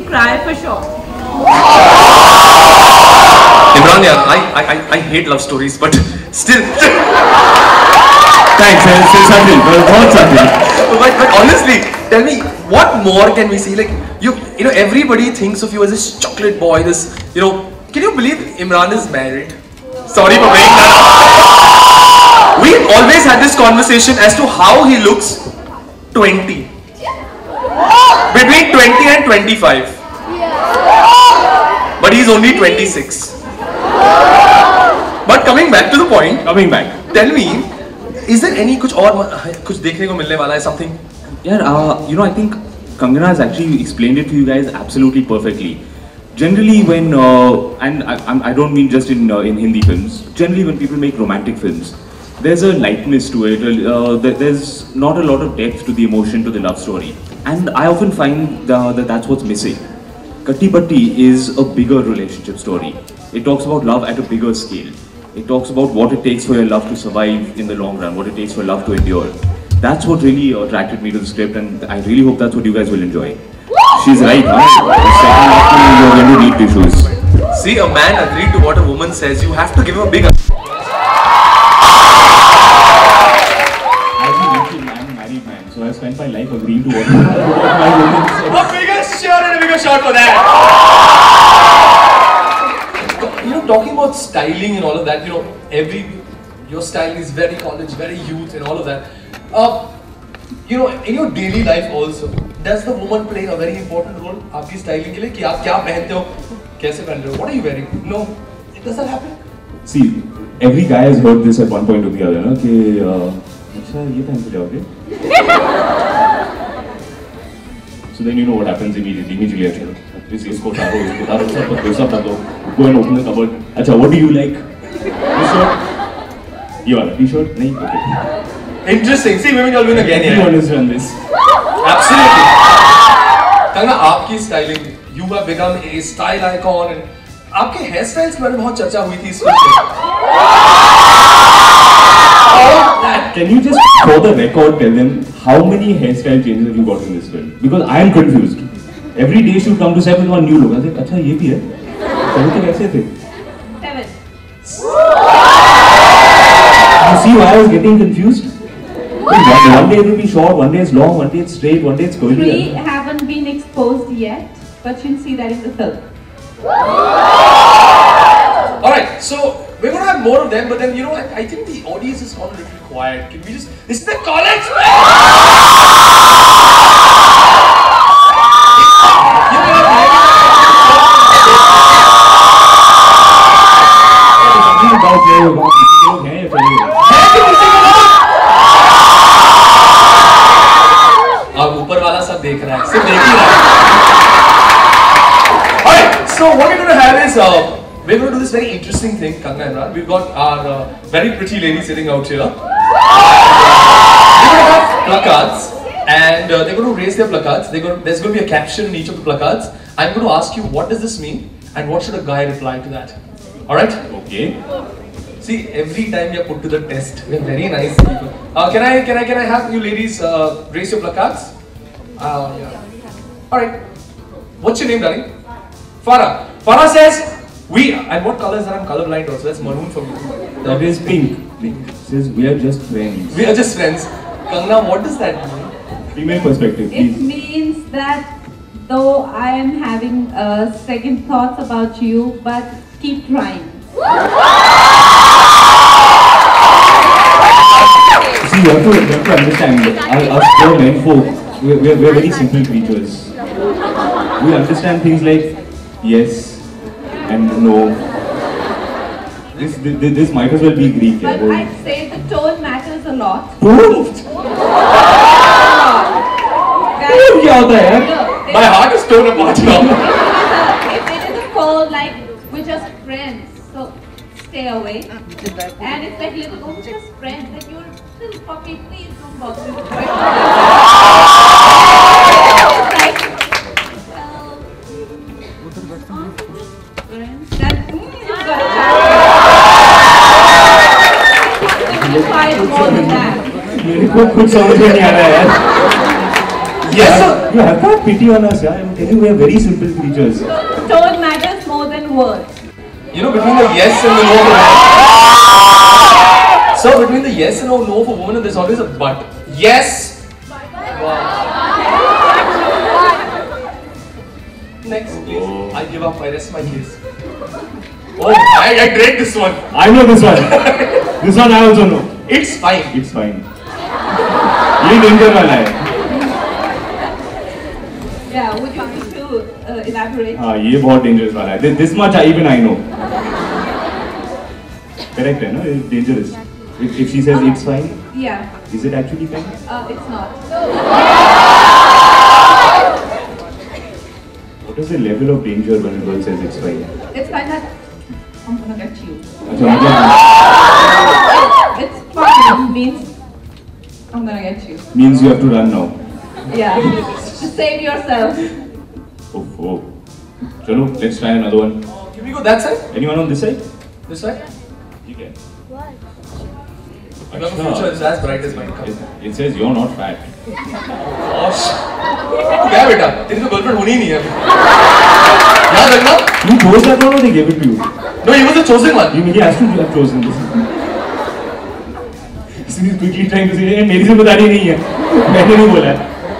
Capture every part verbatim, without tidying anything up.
cry for sure. Imran, yeah, I, I, I hate love stories, but still. Thanks, say something. What's something? But, but honestly, tell me, what more can we see? Like, you, you know, everybody thinks of you as this chocolate boy, this, you know, can you believe Imran is married? Sorry for bringing that up. We always had this conversation as to how he looks twenty. Between twenty and twenty-five. But he's only twenty-six. But coming back to the point, Coming back. tell me, is there any कुछ और कुछ देखने को मिलने वाला है something? Yeah, uh, you know, I think Kangana has actually explained it to you guys absolutely perfectly. Generally, when uh, and I, I don't mean just in uh, in Hindi films. Generally, when people make romantic films, there's a lightness to it. Uh, there's not a lot of depth to the emotion, to the love story, and I often find the, that that's what's missing. Katti Batti is a bigger relationship story. It talks about love at a bigger scale. It talks about what it takes for your love to survive in the long run, what it takes for love to endure. That's what really attracted me to the script, and I really hope that's what you guys will enjoy. She's right, huh? The second after you're going to read tissues. See, a man agreed to what a woman says. You have to give him a big. As you mentioned, I'm a married man, so I spent my life agreeing to what, what my woman says. A bigger shot and a bigger shot for that. You know, talking about styling and all of that, you know, every your style is very college, very youth, and all of that. Uh, you know, in your daily life also, does the woman play a very important role? आपकी styling के लिए कि आप क्या पहनते हो, कैसे पहन रहे हो? What are you wearing? No, it doesn't happen. See, every guy has heard this at one point or the other, ना कि अच्छा ये पहन के जाओगे? So then you know what happens immediately. Immediately, अच्छा इस इसको उतारो, इसको उतारो, सब पैसा उतार दो. Go and open the cupboard. अच्छा, what do you like? This shirt? ये वाला T-shirt? नहीं, okay. Interesting. See, women will win again. Everyone has done this. Absolutely. Kangana, आपकी styling, you have become a style icon, and आपके hairstyles के बारे में बहुत चर्चा हुई थी इस फिल्म में. Can you just, for the record, tell them how many hairstyle changes have you got in this film? Because I am confused. Every day she would come to set with one new look. I said, अच्छा ये भी है? पहले तो कैसे थे? Seven. You see why I was getting confused? One, one day it will be short, one day it's long, one day it's straight, one day it's curly. Three haven't been exposed yet, but you'll see that in the film. Alright, so we're going to have more of them, but then, you know, I, I think the audience is gone a little quiet. Can we just... This is the college man! अब ऊपर वाला सब देख रहा है, सिर्फ देख ही रहा है. Alright, so what we're going to have is, uh, we're going to do this very interesting thing, Kangana and Imran. We've got our uh, very pretty lady sitting out here. We're going to have placards, and uh, they're going to raise their placards. They're going to, there's going to be a caption in each of the placards. I'm going to ask you, what does this mean, and what should a guy reply to that? Alright? Okay. See, every time you're put to the test, we're very nice people. Uh, can I, can I, can I have you ladies uh, raise your placards? Uh, yeah. Alright. What's your name, darling? Farah. Farah says, we, and what color is that? I'm colorblind also, that's maroon for me. That is pink. Pink. It says, we are just friends. We are just friends. Kangana, what does that mean? Female perspective, It please. means that though I am having uh, second thoughts about you, but keep trying. See, you have to, you have to understand, us poor men folk, we are, we are very simple creatures. We understand things like yes and no. This, this, this might as well be Greek. But Yeah. I'd say the tone matters a lot. Tone? Guys, Tone क्या होता है यार? look, My heart is torn apart now. if it is a call like we're just friends, so stay away. And it's like little, oh, we're just friends, like you're a little puppy, please don't bother me with friends. Like, well, aren't we just friends? That, mm, you've got a chance. More than that. मेरे को कुछ समझ में नहीं आ रहा है यार. Yes, sir. You have got pity on us, yeah. I'm telling you, we are very simple creatures. Tone matters more than words. You know, between the yes and the no for men. So between the yes and no for women, there's always a but. Yes. Wow. Next, please. Oh. I give up. I rest my case. Oh, I, I dread this one. I know this one. This one I also know. It's fine. It's fine. ये danger वाला है. Yeah, would you like to uh, elaborate? हाँ, ये बहुत dangerous वाला है. This, this much I, even I know. Correct है ना? It's dangerous. If, if she says it's fine, Yeah, is it actually fine? uh, it's not. What is the level of danger when a girl says it's fine? It's kind of, I'm gonna get you. अच्छा मतलब It's fine means, I'm gonna get you. means you have to run now. Yeah, to save yourself. Oh, oh. चलो, let's try another one. Can we go that side? Anyone on this side? This side? ठीक है. Your future is as bright as mine. It, it says you're not fat. Gosh. क्या बेटा? तेरी तो girlfriend होनी ही नहीं है अभी. याद रखना? You chose that one or they gave it to you? No, he was the chosen one. You he has to have chosen this. He's quickly trying to say, मेरी जिम्मेदारी नहीं है. मैंने नहीं बोला.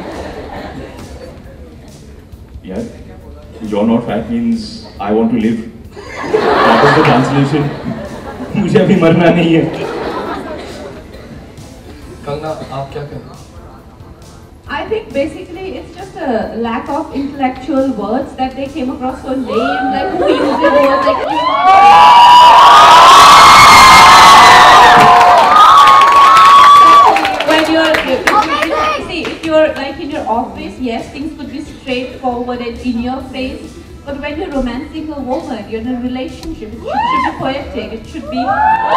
यार, you're not fat means I want to live. That is the translation. मुझे अभी मरना नहीं है. कंगना, आप क्या करें? I think basically it's just a lack of intellectual words that they came across so lame. Like who uses words like you when you're if you, see if you're like in your office, yes, things could be straightforward and in your face. But when you're romancing a woman, you're in a relationship. It should, should be poetic. It should be.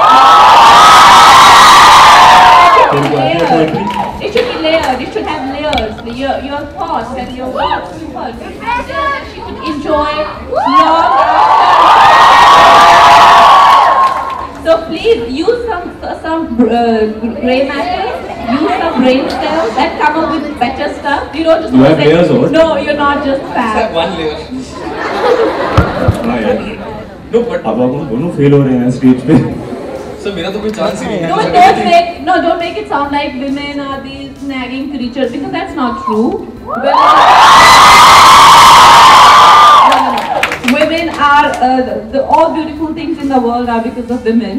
Layered. It should be layered. It should have layers. Your your thoughts and your words to her. That she could enjoy long after. So please use some some uh, grey matter. Use some brain cells and come up with better stuff. You don't just You have say, layers or what? no, you're not just It's fat. like one layer. हाँ यार. No, but अब आप दोनों fail हो रहे हैं stage पे. so मेरा तो कोई chance ही नहीं है. No, don't make no, don't make it sound like women are these nagging creatures because that's not true. Women, women are uh, the, the all beautiful things in the world are because of women.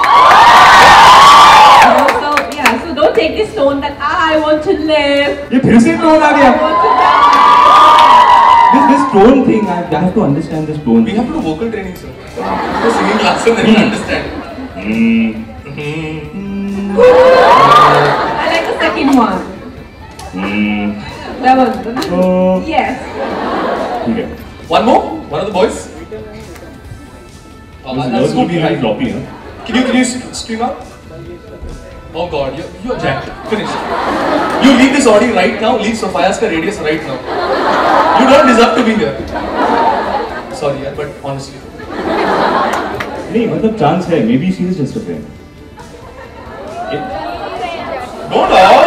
Uh, so yeah, so don't take this tone that ah, I want to live. ये फिर से tone आ I गया. want to die. This this tone thing, I, I have to understand this tone. We have to do vocal training, sir. The singing class and then you understand. Hmm. I like the second one. Hmm. That was Oh. yes. ठीक है. One more? One of the boys? Oh, This I'll girls scoop will be behind. very floppy, huh? Can you, can you s- scream out? Oh god, you're, you're jacked. Finish. You leave this audio right now, leave Sophia's ka radius right now. You don't deserve to be here. Sorry, yeah, but honestly. नहीं मतलब chance है. Maybe she is just a friend. Don't lie!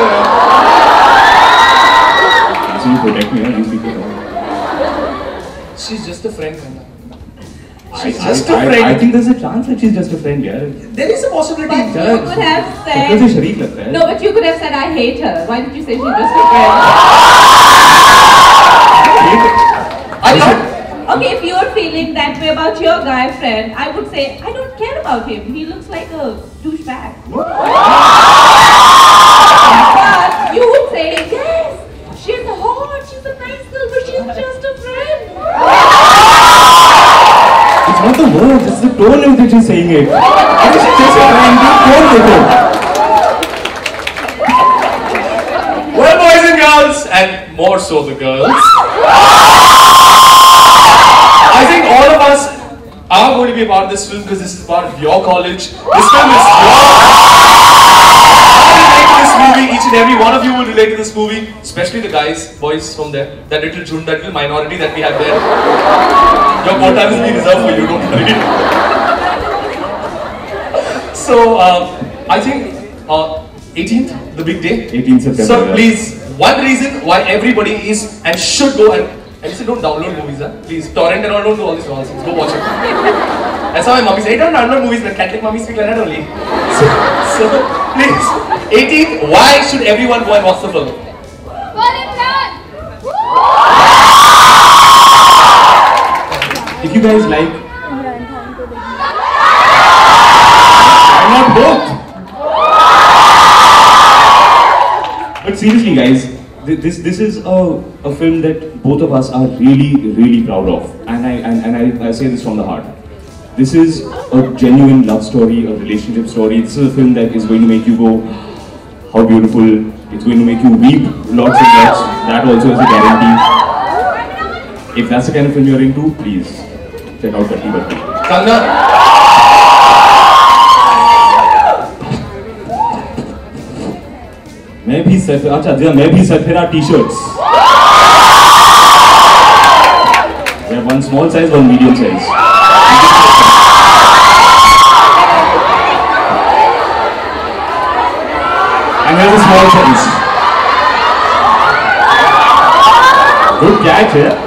So you protect me, huh? These people. She's just a friend, Kanna. I, She's I, just a I, friend. I think there's a chance that she's just a friend, यार. There is a possibility. But you could have शक्ल से said शरीफ लगता है. no, but you could have said I hate her. Why did you say she's just a friend? I thought. Okay, if you're feeling that way about your guy friend, I would say I don't care about him. He looks like a douchebag. But you would say yes, she's hot, she's a nice girl, but she's just a friend. It's not the words, it's the tone in which she's saying it. I think she's just a friend. Tone देखो. Well, boys and girls, and more so the girls, I think all of us are going to be a part of this film because this is part of your college. This film is your. I relate to this movie. Each and every one of you will relate to this movie, especially the guys, boys from there, that little June, that little minority that we have there. Your quota will be reserved for you. Don't worry. So um, I think uh, eighteenth, the big day. eighteenth September. So please one reason why everybody is and should go and and listen, don't download movies, huh? Please, torrent and all, don't do all this nonsense. Go watch it. That's how my mommy said, don't download movies, but Catholic mommy speak like that only. So, so please, eighteenth, why should everyone go and watch the film? If you guys like, why not both? But seriously, guys, th this this is a, a film that both of us are really really proud of, and I and, and I, I say this from the heart. This is a genuine love story, a relationship story. This is a film that is going to make you go, how beautiful. It's going to make you weep lots and lots. That also is a guarantee. If that's the kind of film you're into, please check out Gatti Batti. Kangna. मैं भी sir अच्छा जी मैं भी सरफेरा टी-shirts. We have one small size, one medium size. And there's a small size. Good catch, yeah.